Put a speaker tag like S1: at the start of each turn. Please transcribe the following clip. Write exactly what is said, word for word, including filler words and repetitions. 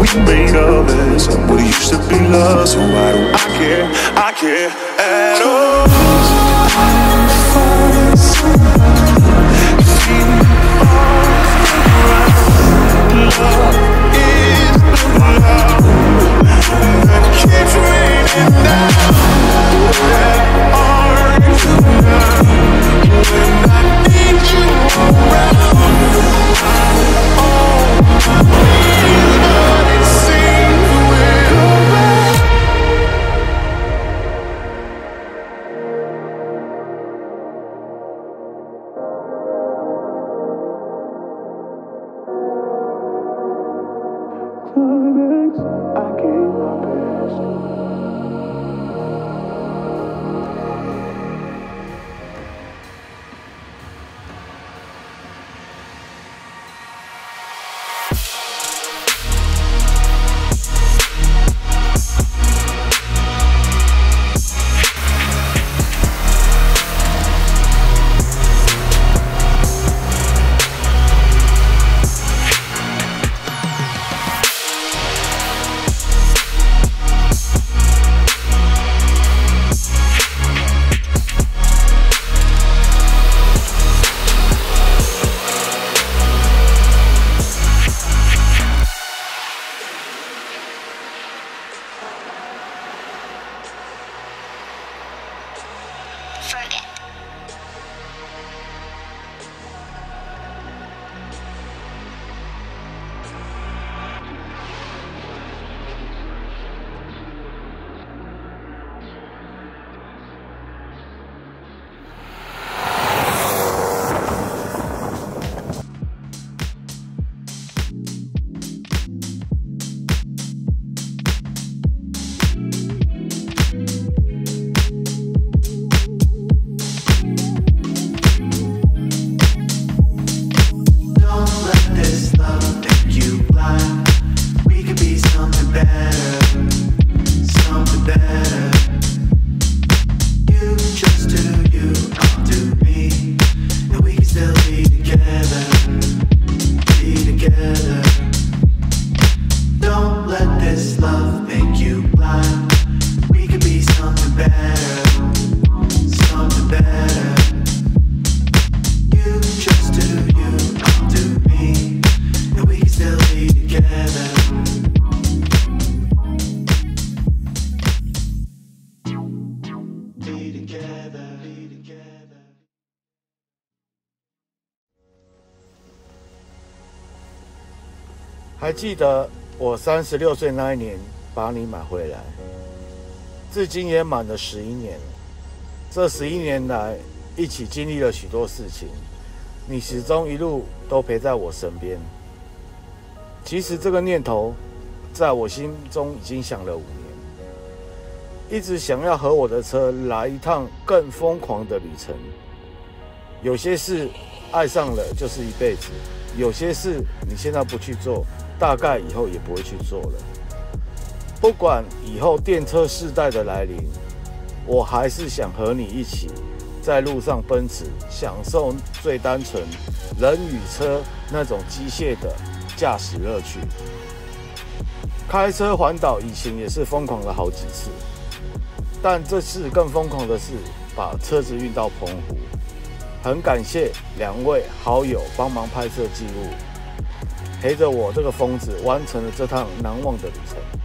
S1: made of this. What it used to be love, so why do I care? I care at all. Find somebody, keep me all around. Love is the love that keeps raining down. Where are you now? When I need you around. I gave my best.
S2: Forget.
S3: 还记得我三十六岁那一年把你买回来，至今也满了十一年。这十一年来，一起经历了许多事情，你始终一路都陪在我身边。其实这个念头，在我心中已经想了五年，一直想要和我的车来一趟更疯狂的旅程。有些事爱上了就是一辈子，有些事你现在不去做，大概以后也不会去做了。不管以后电车世代的来临，我还是想和你一起在路上奔驰，享受最单纯人与车那种机械的驾驶乐趣。开车环岛以前也是疯狂了好几次，但这次更疯狂的是把车子运到澎湖。很感谢两位好友帮忙拍摄记录，陪着我这个疯子完成了这趟难忘的旅程。